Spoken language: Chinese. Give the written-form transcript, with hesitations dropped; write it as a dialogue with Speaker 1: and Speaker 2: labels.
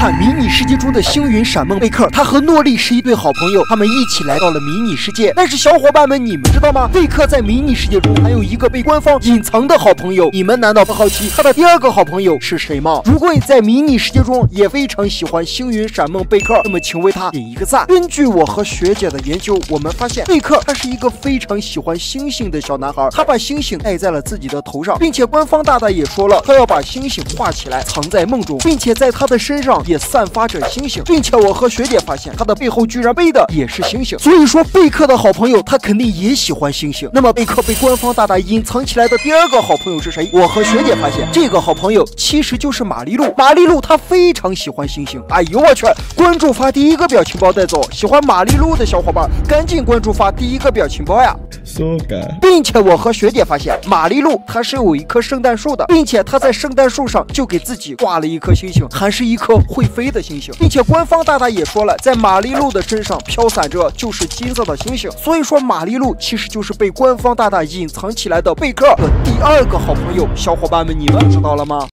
Speaker 1: 看迷你世界中的星云、闪梦、贝克，他和诺丽是一对好朋友，他们一起来到了迷你世界。但是小伙伴们，你们知道吗？贝克在迷你世界中还有一个被官方隐藏的好朋友，你们难道不好奇他的第二个好朋友是谁吗？如果你在迷你世界中也非常喜欢星云、闪梦、贝克，那么请为他点一个赞。根据我和学姐的研究，我们发现贝克他是一个非常喜欢星星的小男孩，他把星星戴在了自己的头上，并且官方大大也说了，他要把星星画起来藏在梦中，并且在他的身上也散发着星星，并且我和学姐发现他的背后居然背的也是星星，所以说贝克的好朋友他肯定也喜欢星星。那么贝克被官方大大隐藏起来的第二个好朋友是谁？我和学姐发现这个好朋友其实就是玛丽露。玛丽露她非常喜欢星星，哎呦我去！关注发第一个表情包带走，喜欢玛丽露的小伙伴赶紧关注发第一个表情包呀！并且我和学姐发现玛丽露她是有一棵圣诞树的，并且她在圣诞树上就给自己挂了一颗星星，还是一颗会飞的星星，并且官方大大也说了，在玛丽露的身上飘散着就是金色的星星，所以说玛丽露其实就是被官方大大隐藏起来的贝克的第二个好朋友。小伙伴们，你们知道了吗？